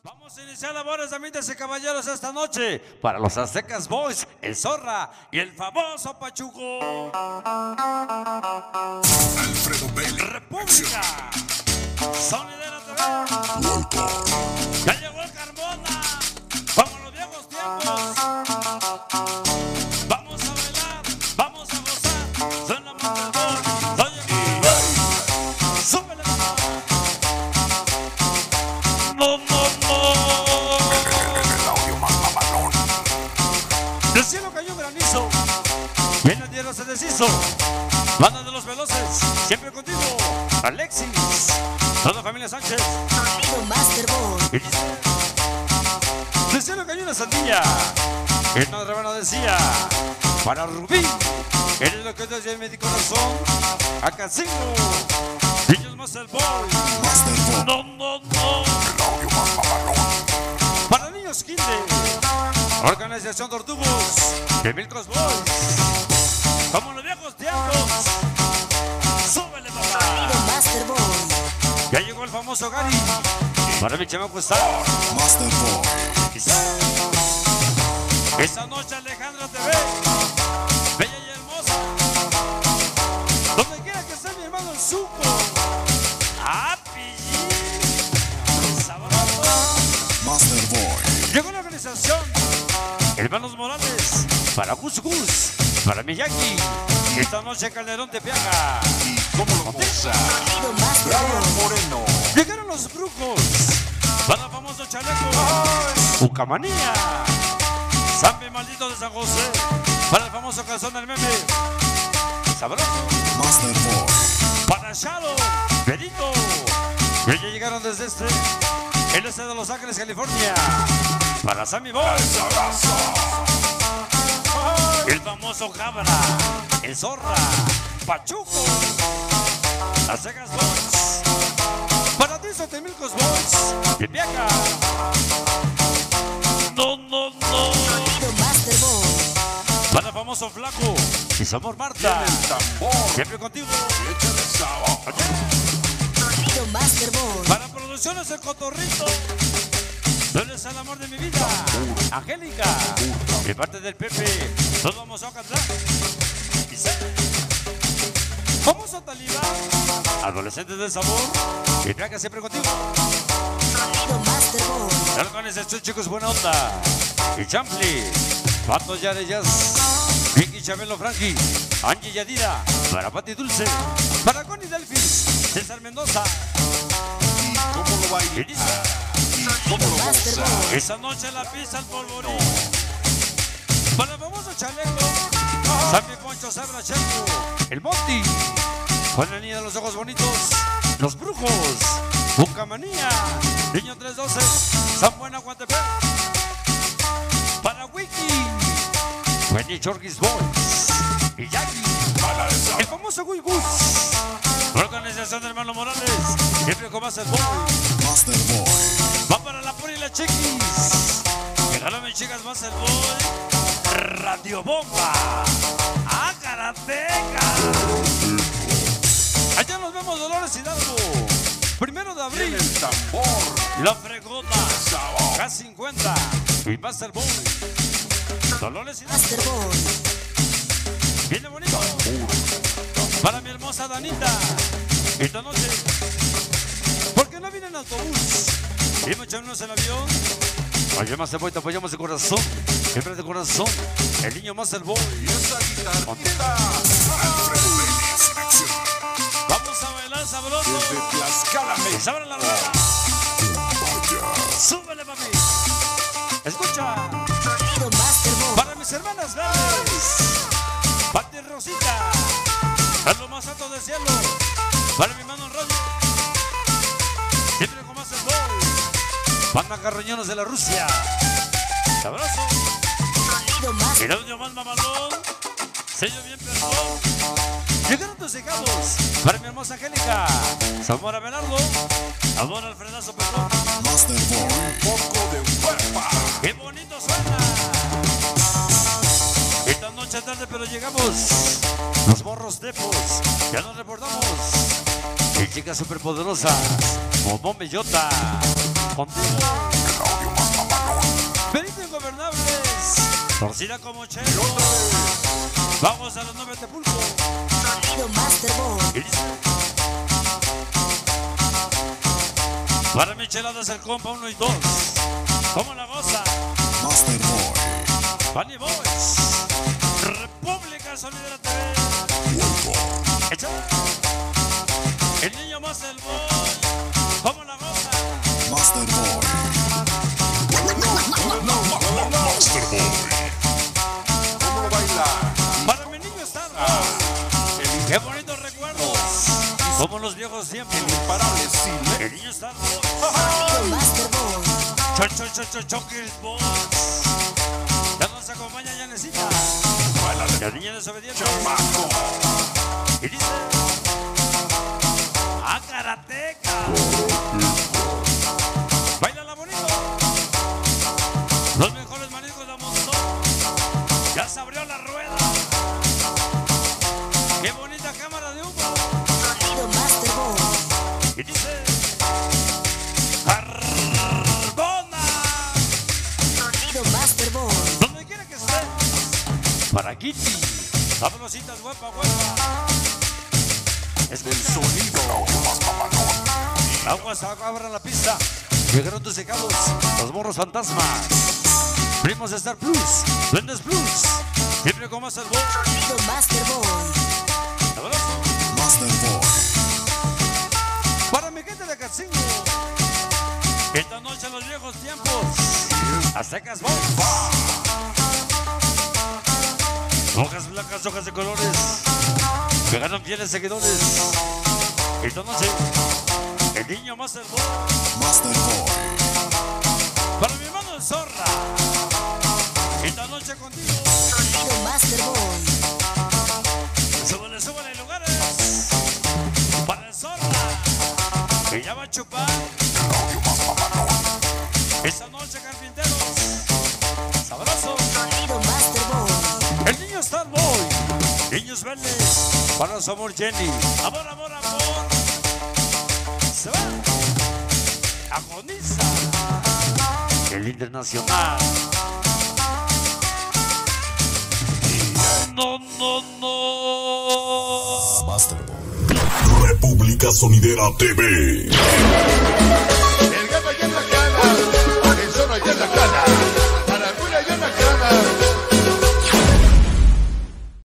Vamos a iniciar labores, damas y caballeros, esta noche para los Aztecas Boys, el Zorra y el famoso Pachuco. Alfredo Vélez. República. Sonidera TV. Ya llegó el Carmona. Como los viejos tiempos. Vamos a bailar, vamos a gozar. Suena más el gol. Oye, súbele. No, no, no. El audio más mamalón. Del cielo cayó un granizo. Bien el tierra se deshizo. Banda de los veloces, siempre contigo. Alexis, toda familia Sánchez. Sonido Masterboy. Y dice: del cielo cayó una sandía. El madre hermano decía: para Rubí, eres lo que Dios dio en mi corazón. A Casino, niños más el boy. Masterboy. No, no, no. El audio más mamalón. Para niños Kinder, organización Tortugos, de Milcos Boys. Como los viejos tiempos. Súbele, papá. Sonido Masterboy. Ya llegó el famoso Gary. Para mi chamaco está. Masterboy. Esta noche Alejandra TV, bella y hermosa. Donde quiera que esté mi hermano el Zuco. Sabroso. Masterboy. Llegó la organización Hermanos Morales. Para Gus Gus. Para Miyaki. Esta noche Calderón te pega. ¿Y cómo lo goza? Sonido Brian Masterboy. Moreno. Llegaron los brujos. Para el famoso chaleco. Ucamanía. Zambi maldito de San José. Para el famoso calzón del meme. Sabroso. Masterboy. Para Shadow. Benito. Y ya llegaron desde el este de Los Ángeles, California. Para Sammy Boy. El famoso Cabra. El Zorra. Pachuco. Las Cegas Boys. Para ti, Sotemilcos Boys. De Viaca. No, no, no. Sonido Masterboy. Para el famoso Flaco. Y somos Marta. El tambor. Siempre contigo. Échale sabor. Sonido Masterboy. Para Producciones El Cotorrito. ¿Dónde está el amor de mi vida? Angélica. De parte del Pepe. Todos vamos a cantar. Vamos a Talibán. Adolescentes del sabor. Y Viaca siempre contigo. Sonido Masterboy. La organización, chicos, buena onda. Y Champli. Patos Yareyas. Vicky Chabelo Frankie. Angie Yadira. Para Pati Dulce. Para Connie Delfis. César Mendoza. ¿Y cómo lo Y baila? dice: ¿Y cómo lo goza? Masterboy. esa noche la pisa el polvorín. Para el famoso chaleco. Sammy Poncho Sabra Checo. El Monty. Con la niña de los ojos bonitos. Los brujos. Bucamanía. Niño 312. San Buena Guantepec. Para Wiki. Wendy Chorgis Boys. Y Jackie. El famoso Guy Gus. Organización de Hermano Morales. Siempre con más el boy. Masterboy. Va para la Puri y la Chiquis. Llegaron mis chicas más el boy. Radio Bomba. ¡Ah, Karateca! Allá nos vemos, Dolores Hidalgo. 1 de abril. El tambor. La Fregona. Sabor. K50. Y Master Boy. Dolores Hidalgo. Masterboy. Viene bonito. Para mi hermosa Danita. Esta noche. Porque no viene en autobús. Y me echarnos el avión. Apoyamos el boy, te apoyamos de corazón. Siempre de corazón. El niño más el boy. Y esa guitarrita. Alfredo Vélez en acción. Vamos a bailar sabroso. Desde Tlaxcala, Y México. se abre la rueda. Vaya. Súbele, papi. Escucha. Sonido Masterboy. Para mis hermanas verdes. Pati Rosita. A lo más alto del cielo. Para mi mano radio. Siempre con más el boy. Banda Carroñones de la Rusia. Sabroso. Sonido Masterboy. El audio más mamalón. Sello bien perdón. Llegaron tus hijados. Para mi hermosa Angélica. Amor a Belardo. Amor a Alfredazo perdón. Masterboy. Un poco de huerpa. ¡Qué bonito suena! Esta noche tarde pero llegamos. Los morros tepos. Ya nos reportamos. Y chicas superpoderosas. Como Bellota. Contigo. ingobernables. Torcida como chelo. Vamos a los 9 de Pulpo. Sonido Master Boy. Y dice: para micheladas el compa 1 y 2. ¿Cómo la goza? Master Boy. Bunny Boys. República Sonidera TV. Échale. El niño Master Boy. ¿Cómo la goza? Master Boy. Master Boy. ¿Cómo lo baila? Para mi niño Star qué bonitos recuerdos. Como los viejos tiempos. Imparable Silvestre. El niño Star Boy. Sonido Master Boy. Chokers Boys. Ya nos acompaña Yanecita. La niña desobediente. Chamaco. Y dice: ¡ah, karateca! ¡Báilala bonito! Los mejores mariscos de Monzón. Ya se abrió la rueda. ¡Qué bonita cámara de humo! Sonido Master Boy. Y dice: ¡Carbona! Sonido Master Boy. Donde quiera que esté. Para Kitty. Sabrositas, guapa, guapa. Es que El sonido más mamalón. aguas, abran la pista. Llegaron tus secados, los morros fantasmas. Primos de Star Plus, Duendes Plus. Siempre con más el boy. Sonido Master Boy. Abrazo. Master Boy. Para mi gente de Catzingo. Esta noche en los viejos tiempos. Aztecas Boys. Hojas blancas, hojas de colores. Que ganan fieles seguidores. Esta noche, el niño Master Boy. Master Boy. Para mi hermano el Zorra. Esta noche contigo. Sonido Master Boy. Súbele, súbele lugares. Para el Zorra. Que ya va a chupar. Esta noche, carpinteros. Sabroso. Sonido Master Boy. El niño Star Boy. Niños verdes. Para su amor Jenny. Amor, amor, amor. Se va. Agoniza. El internacional. No, no, no. Master Boy. República Sonidera TV.